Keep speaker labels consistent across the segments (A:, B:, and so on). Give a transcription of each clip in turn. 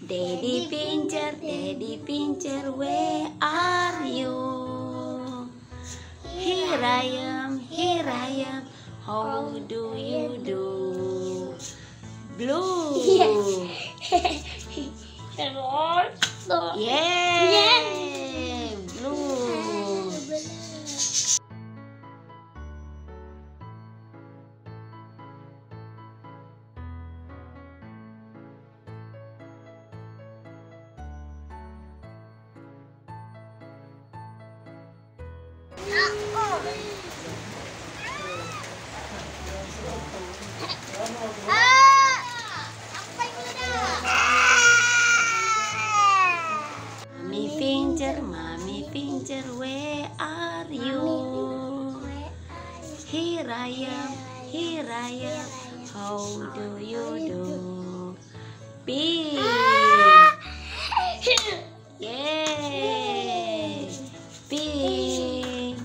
A: Daddy Pincher, where are you? Here I am, how do you do? Blue. Yeah, blue. Mommy Pincher, where are you? Here I am, how do you do? Pink. Yay, pink.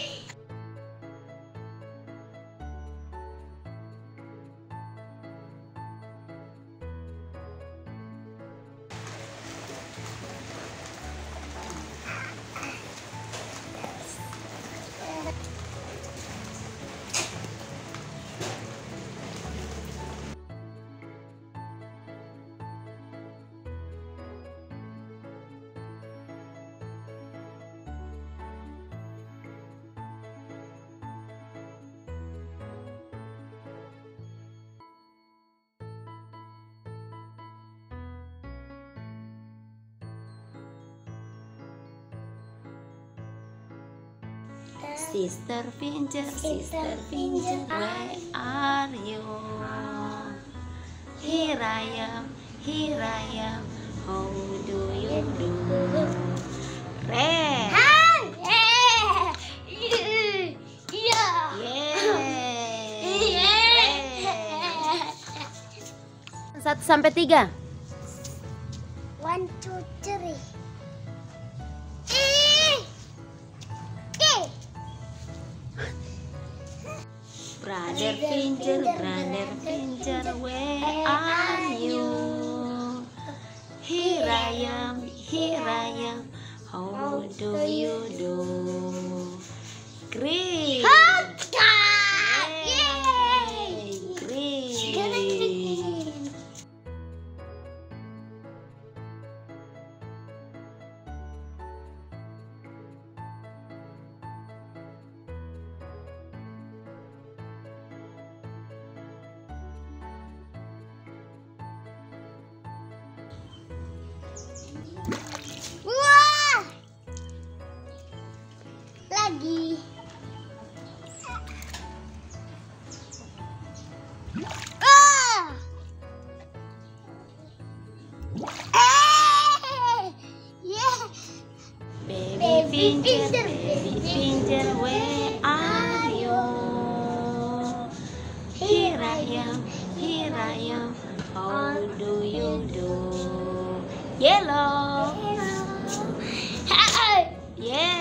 A: Sister Pincher, where are you? Here I am, how do you do? Red.
B: Satu sampai 3.
C: 1, 2, 3.
A: Brother Pincher, where are you? Here I am, how do you do? Green. Yay, green.
C: Wah! Lagi.
A: Baby Pincher, where are you? Here I am, how do you do? Yellow. Yeah.